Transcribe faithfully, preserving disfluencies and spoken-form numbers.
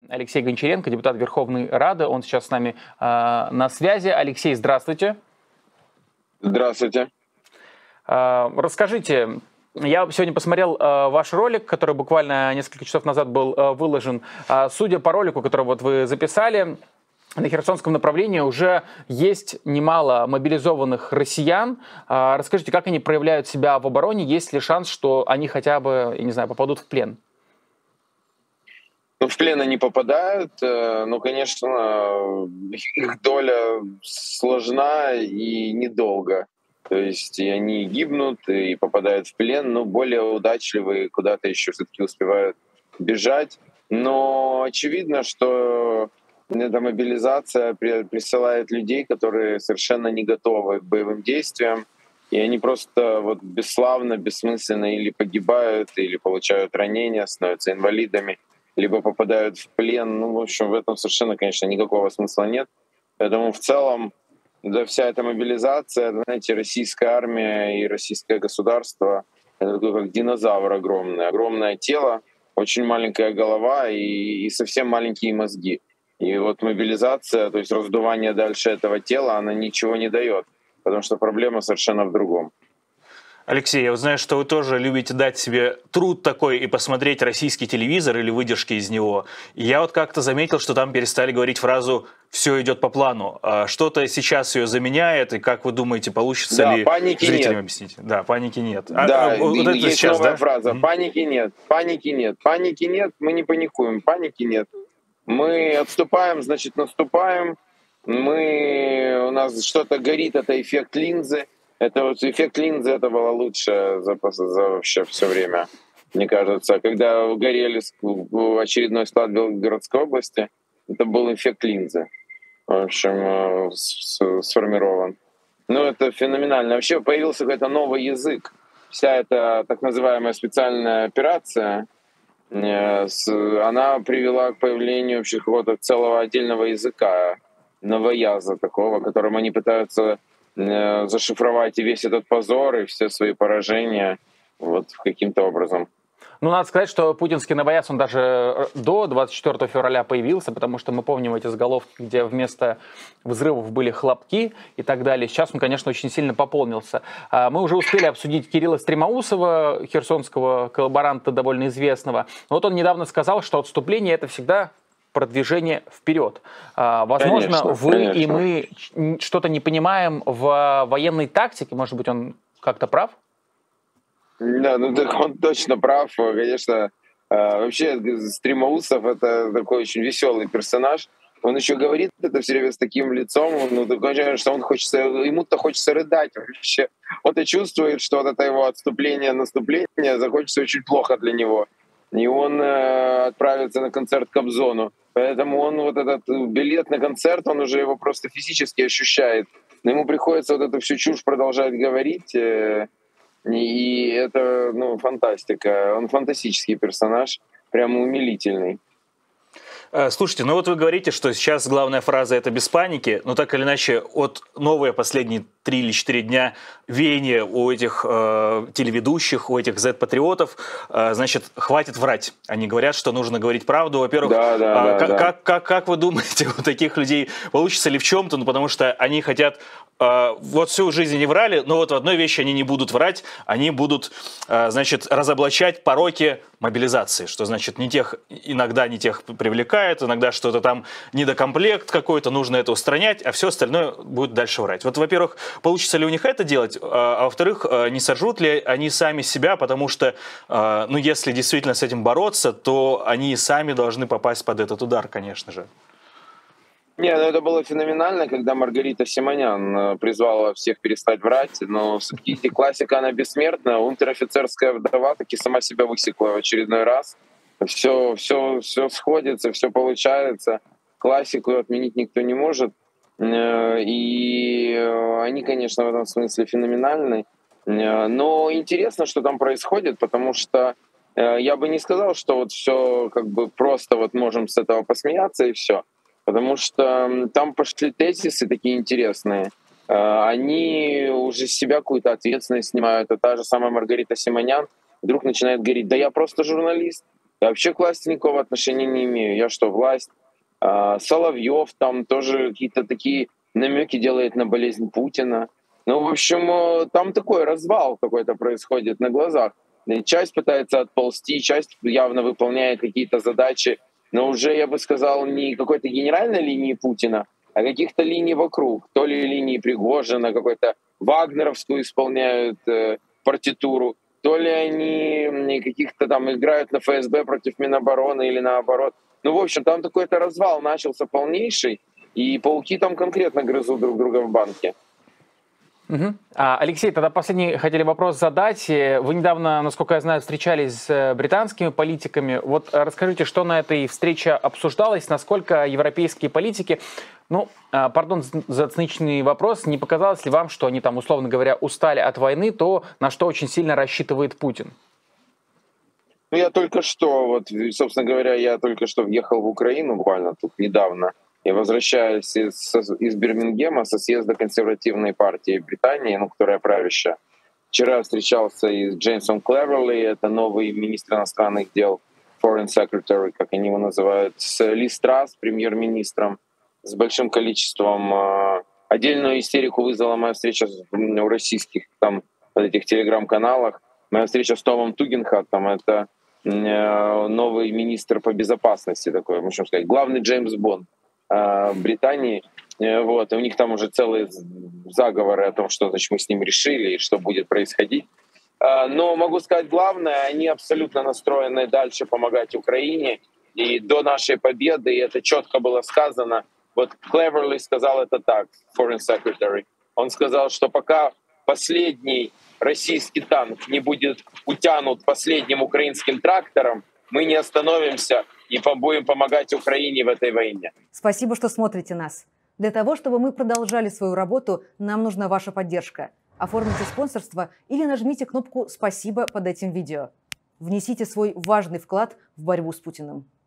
Алексей Гончаренко, депутат Верховной Рады. Он сейчас с нами э, на связи. Алексей, здравствуйте. Здравствуйте. Э, расскажите, я сегодня посмотрел э, ваш ролик, который буквально несколько часов назад был э, выложен. Э, судя по ролику, который вот вы записали, на Херсонском направлении уже есть немало мобилизованных россиян. Э, расскажите, как они проявляют себя в обороне? Есть ли шанс, что они хотя бы, я не знаю, попадут в плен? Ну, в плен они попадают, но, конечно, их доля сложна и недолго. То есть и они гибнут и попадают в плен, но более удачливые куда-то еще все-таки успевают бежать. Но очевидно, что эта мобилизация присылает людей, которые совершенно не готовы к боевым действиям, и они просто вот бесславно, бессмысленно или погибают, или получают ранения, становятся инвалидами, либо попадают в плен. Ну, в общем, в этом совершенно, конечно, никакого смысла нет. Поэтому в целом, да, вся эта мобилизация, знаете, российская армия и российское государство — это такой как динозавр огромный. Огромное тело, очень маленькая голова и, и совсем маленькие мозги. И вот мобилизация, то есть раздувание дальше этого тела, она ничего не дает, потому что проблема совершенно в другом. Алексей, я вот знаю, что вы тоже любите дать себе труд такой и посмотреть российский телевизор или выдержки из него. И я вот как-то заметил, что там перестали говорить фразу «все идет по плану». А что-то сейчас ее заменяет, и как вы думаете, получится да, ли паники зрителям нет. объяснить? Да, паники нет. Да, а, вот это есть сейчас, новая да? фраза Mm-hmm. «паники нет», «паники нет», «паники нет», мы не паникуем, «паники нет». Мы отступаем, значит, наступаем, мы, у нас что-то горит, это эффект линзы. Это вот эффект линзы, это было лучше за, за вообще все время, мне кажется. Когда горели очередной склад Белгородской области, это был эффект линзы, в общем, сформирован. Ну, это феноменально. Вообще появился какой-то новый язык. Вся эта так называемая специальная операция, она привела к появлению вообще какого-то целого отдельного языка, новояза такого, которым они пытаются зашифровать и весь этот позор, и все свои поражения вот каким-то образом. Ну, надо сказать, что путинский новояз, он даже до двадцать четвёртого февраля появился, потому что мы помним эти заголовки, где вместо взрывов были хлопки и так далее. Сейчас он, конечно, очень сильно пополнился. Мы уже успели обсудить Кирилла Стремоусова, херсонского коллаборанта довольно известного. Вот он недавно сказал, что отступление — это всегда продвижение вперед. Возможно, конечно, вы конечно. и мы что-то не понимаем в военной тактике. Может быть, он как-то прав? Да, ну так он точно прав. Конечно, вообще Стремоусов — это такой очень веселый персонаж. Он еще говорит это все время с таким лицом, ну, такое, что он хочется, ему-то хочется рыдать вообще. Он-то чувствует, что вот это его отступление, наступление закончится очень плохо для него. И он э, отправится на концерт Кобзону. Поэтому он вот этот билет на концерт, он уже его просто физически ощущает. Но ему приходится вот эту всю чушь продолжать говорить. Э, и это, ну, фантастика. Он фантастический персонаж, прямо умилительный. Слушайте, ну вот вы говорите, что сейчас главная фраза — это без паники, но так или иначе от новые последние три или четыре дня веяния у этих э, телеведущих, у этих зет-патриотов, э, значит, хватит врать. Они говорят, что нужно говорить правду. Во-первых, да, да, э, да, как, да. Как, как, как вы думаете, у таких людей получится ли в чем-то? Ну, потому что они хотят, э, вот всю жизнь не врали, но вот в одной вещи они не будут врать, они будут, э, значит, разоблачать пороки мобилизации, что значит не тех, иногда не тех привлекают, иногда что-то там недокомплект какой-то, нужно это устранять, а все остальное будет дальше врать. Вот, во-первых, получится ли у них это делать, а во-вторых, не сожрут ли они сами себя, потому что, ну, если действительно с этим бороться, то они сами должны попасть под этот удар, конечно же. Не, ну это было феноменально, когда Маргарита Симонян призвала всех перестать врать, но все-таки классика, она бессмертна, унтер-офицерская вдова таки сама себя высекла в очередной раз. Все, все, все сходится, все получается, классику отменить никто не может, и они, конечно, в этом смысле феноменальны, но интересно, что там происходит, потому что я бы не сказал, что вот все как бы просто вот можем с этого посмеяться и все. Потому что там пошли тезисы такие интересные. Они уже с себя какую-то ответственность снимают. А та же самая Маргарита Симонян вдруг начинает говорить: да я просто журналист, Я вообще к власти никакого отношения не имею. Я что, власть? А, Соловьев там тоже какие-то такие намеки делает на болезнь Путина. Ну, в общем, э, там такой развал какой-то происходит на глазах. И часть пытается отползти, часть явно выполняет какие-то задачи, но уже, я бы сказал, не какой-то генеральной линии Путина, а каких-то линий вокруг. То ли линии Пригожина, какой-то вагнеровскую исполняют э, партитуру, то ли они каких-то там играют на эф эс бэ против Минобороны или наоборот. Ну, в общем, там такой-то развал начался полнейший, и пауки там конкретно грызут друг друга в банке. Угу. А, Алексей, тогда последний хотели вопрос задать. Вы недавно, насколько я знаю, встречались с британскими политиками. Вот расскажите, что на этой встрече обсуждалось, насколько европейские политики, ну, пардон за циничный вопрос, не показалось ли вам, что они там, условно говоря, устали от войны, то, на что очень сильно рассчитывает Путин? Ну, я только что, вот, собственно говоря, я только что въехал в Украину буквально тут недавно. Я возвращаюсь из, из Бирмингема со съезда консервативной партии Британии, ну, которая правящая. Вчера встречался и с Джеймсом Клеверли, это новый министр иностранных дел, foreign secretary, как они его называют, с Ли Страс, премьер-министром, с большим количеством. Э, отдельную истерику вызвала моя встреча у российских там вот этих телеграм-каналах. Моя встреча с Томом Тугенхаттом, это э, новый министр по безопасности такой, можно сказать, главный Джеймс Бонд Британии, вот, и у них там уже целые заговоры о том, что, значит, мы с ним решили и что будет происходить. Но могу сказать главное, они абсолютно настроены дальше помогать Украине, и до нашей победы, и это четко было сказано. Вот Клеверли сказал это так, foreign secretary. Он сказал, что пока последний российский танк не будет утянут последним украинским трактором, мы не остановимся и будем помогать Украине в этой войне. Спасибо, что смотрите нас. Для того, чтобы мы продолжали свою работу, нам нужна ваша поддержка. Оформите спонсорство или нажмите кнопку «Спасибо» под этим видео. Внесите свой важный вклад в борьбу с Путиным.